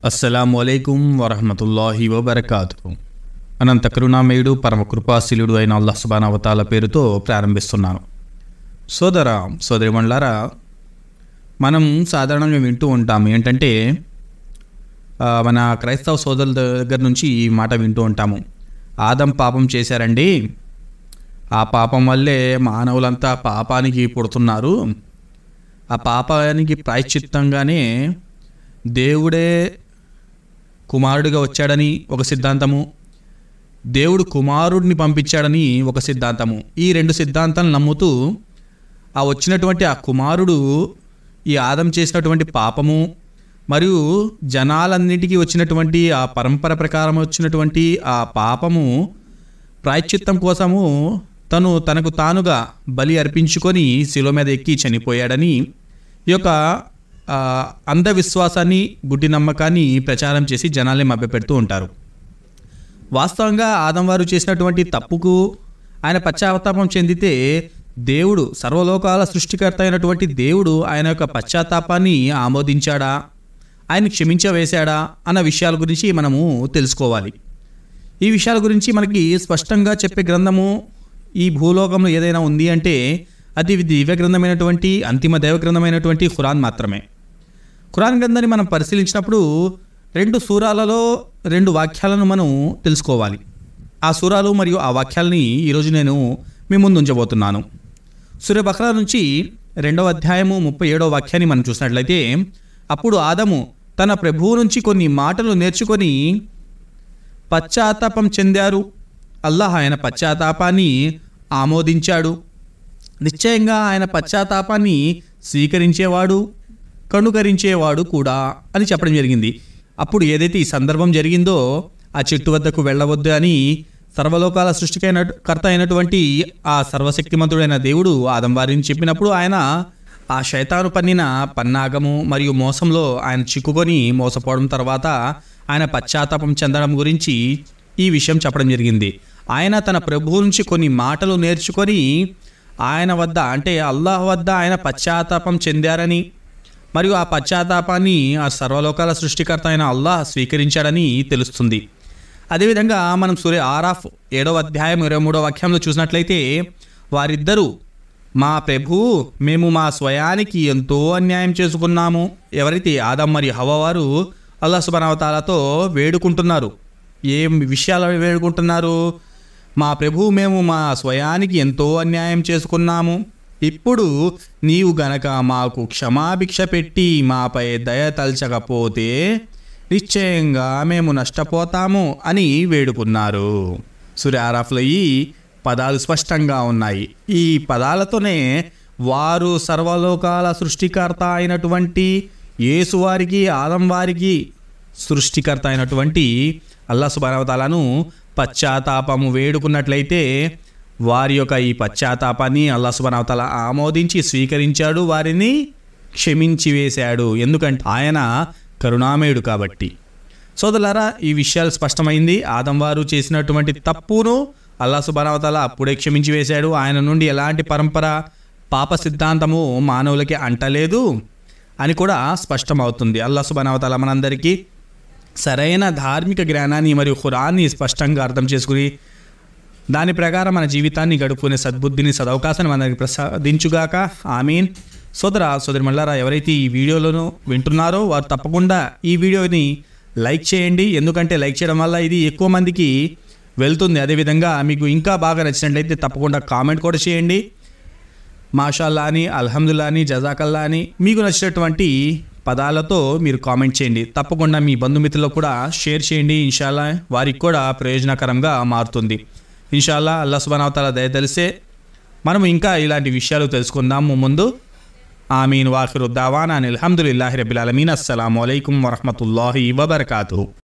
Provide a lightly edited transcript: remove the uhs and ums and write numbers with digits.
అస్సలాముఅలైకుం వరహమతుల్లాహి వబర్కాతుహు. అనంత కరుణామయుడు పరమ కృపాశీలుడు అయిన అల్లాహ్ సుబ్హానహు వ తఆలా పేరుతో ప్రారంభిస్తున్నాను. సోదరిమణులారా, మనం సాధారణంగా వింటూ ఉంటాం ఏంటంటే మన క్రైస్తవ సోదరుల దగ్గర నుంచి ఈ మాట వింటూ ఉంటాము. ఆదం పాపం చేశారండి, ఆ పాపం వల్లే మానవులంతా పాపానికి పుడుతున్నారు, ఆ పాపానికి ప్రాయశ్చిత్తంగానే దేవుడే కుమారుడిగా వచ్చాడని ఒక సిద్ధాంతము, దేవుడు కుమారుడిని పంపించాడని ఒక సిద్ధాంతము. ఈ రెండు సిద్ధాంతాలను నమ్ముతూ ఆ వచ్చినటువంటి ఆ కుమారుడు ఈ ఆదం చేసినటువంటి పాపము మరియు జనాలన్నిటికీ వచ్చినటువంటి ఆ పరంపర ప్రకారం వచ్చినటువంటి ఆ పాపము ప్రాయశ్చిత్తం కోసము తనకు తానుగా బలి అర్పించుకొని శిలువ మీద ఎక్కి చనిపోయాడని ఈ యొక్క అంధవిశ్వాసాన్ని, గుడ్డి నమ్మకాన్ని ప్రచారం చేసి జనాల్ని మభ్యపెడుతూ ఉంటారు. వాస్తవంగా ఆదం వారు చేసినటువంటి తప్పుకు ఆయన పశ్చాత్తాపం చెందితే దేవుడు, సర్వలోకాల సృష్టికర్త అయినటువంటి దేవుడు ఆయన యొక్క పశ్చాత్తాపాన్ని ఆమోదించాడా, ఆయన క్షమించవేశాడా అన్న విషయాల గురించి మనము తెలుసుకోవాలి. ఈ విషయాల గురించి మనకి స్పష్టంగా చెప్పే గ్రంథము ఈ భూలోకంలో ఏదైనా ఉంది అంటే అది దివ్య గ్రంథమైనటువంటి, అంతిమ దైవ గ్రంథమైనటువంటి ఖురాన్ మాత్రమే. ఖురాన్ గ్రంథాన్ని మనం పరిశీలించినప్పుడు 2 సూరాలలో 2 వాక్యాలను మనం తెలుసుకోవాలి. ఆ సూరాలు మరియు ఆ వాక్యాలని ఈరోజు నేను మీ ముందు ఉంచబోతున్నాను. సూర బక్రా నుంచి 2వ అధ్యాయము 37వ వాక్యాన్ని మనం చూసినట్లయితే, అప్పుడు ఆదము తన ప్రభువు నుంచి కొన్ని మాటలు నేర్చుకొని పశ్చాత్తాపం చెందారు. అల్లాహ్ ఆయన పశ్చాత్తాపాన్ని ఆమోదించాడు. నిశ్చయంగా ఆయన పశ్చాత్తాపాన్ని స్వీకరించేవాడు, కనుకరించేవాడు కూడా అని చెప్పడం జరిగింది. అప్పుడు ఏదైతే ఈ సందర్భం జరిగిందో ఆ చెట్టు వద్దకు వెళ్ళవద్దు అని సర్వలోకాల కర్త అయినటువంటి ఆ సర్వశక్తిమంతుడైన దేవుడు ఆదం వారిని చెప్పినప్పుడు ఆయన ఆ శైతాను పన్నిన పన్నాగము మరియు మోసంలో ఆయన చిక్కుకొని మోసపోవడం తర్వాత ఆయన పశ్చాత్తాపం చెందడం గురించి ఈ విషయం చెప్పడం జరిగింది. ఆయన తన ప్రభువు నుంచి కొన్ని మాటలు నేర్చుకొని ఆయన వద్ద, అంటే అల్లాహ్ వద్ద ఆయన పశ్చాత్తాపం చెందారని మరియు ఆ పశ్చాత్తాపాన్ని ఆ సర్వలోకాల సృష్టికర్త అయిన అల్లాహ్ స్వీకరించాడని తెలుస్తుంది. అదేవిధంగా మనం సూర ఆరాఫ్ 7వ అధ్యాయం 23వ వాక్యంలో చూసినట్లయితే, వారిద్దరూ మా ప్రభువు, మేము మా స్వయానికి ఎంతో అన్యాయం చేసుకున్నాము. ఎవరైతే ఆదం మరియు హవ్వ వారు అల్లాహ్ సుబ్హానహు వ తఆలాతో వేడుకుంటున్నారు, ఏం విషయాలు వేడుకుంటున్నారు? మా ప్రభువు, మేము మా స్వయానికి ఎంతో అన్యాయం చేసుకున్నాము, ఇప్పుడు నీవు గనక మాకు క్షమాభిక్ష పెట్టి మాపై దయ తలచకపోతే నిశ్చయంగా మేము నష్టపోతాము అని వేడుకున్నారు. సూర ఆరాఫ్లో ఈ పదాలు స్పష్టంగా ఉన్నాయి. ఈ పదాలతోనే వారు సర్వలోకాల సృష్టికర్త అయినటువంటి యేసు వారికి, ఆదం వారికి సృష్టికర్త అయినటువంటి అల్లాహ్ సుబ్హానహు వ తఆలాను పశ్చాత్తాపము వేడుకున్నట్లయితే వారి యొక్క ఈ పశ్చాత్తాపాన్ని అల్లాహ్ సుబ్హానహు వ తఆలా ఆమోదించి స్వీకరించాడు, వారిని క్షమించి వేశాడు. ఎందుకంటే ఆయన కరుణామయుడు కాబట్టి. సోదరులారా, ఈ విషయాలు స్పష్టమైంది. ఆదం వారు చేసినటువంటి తప్పును అల్లాహ్ సుబ్హానహు వ తఆలా అప్పుడే క్షమించి వేశాడు. ఆయన నుండి ఎలాంటి పరంపర, పాప సిద్ధాంతము మానవులకి అంటలేదు అని కూడా స్పష్టమవుతుంది. అల్లాహ్ సుబ్హానహు వ తఆలా మనందరికీ సరైన ధార్మిక జ్ఞానాన్ని మరియు ఖురాన్ని స్పష్టంగా అర్థం చేసుకుని దాని ప్రకారం మన జీవితాన్ని గడుపుకునే సద్బుద్ధిని, సదవకాశాన్ని మనకి ప్రసాదించుగాక. ఆమీన్. సోదరిమణులారా, ఎవరైతే ఈ వీడియోలను వింటున్నారో వారు తప్పకుండా ఈ వీడియోని లైక్ చేయండి. ఎందుకంటే లైక్ చేయడం వల్ల ఇది ఎక్కువ మందికి వెళ్తుంది. అదేవిధంగా మీకు ఇంకా బాగా నచ్చినట్లయితే తప్పకుండా కామెంట్ కూడా చేయండి. మాషాల్లా అని, అల్హమ్దుల్లా అని, జజాకల్లా అని మీకు నచ్చినటువంటి పదాలతో మీరు కామెంట్ చేయండి. తప్పకుండా మీ బంధుమిత్రులకు కూడా షేర్ చేయండి. ఇన్షాల్లా వారికి కూడా ప్రయోజనకరంగా మారుతుంది. ఇన్షాల్లా అల్లాహ్ సుబ్హానహు వ తఆలా దయ తెలిసే మనం ఇంకా ఇలాంటి విషయాలు తెలుసుకుందాము ముందు. ఆమీన్. వాఖిరు దావానా అనిల్ హమ్దులిల్లాహి రబ్బిల్ ఆలమీన్. అస్సలాము అలైకుం వరహమతుల్లాహి వబర్కాతుహు.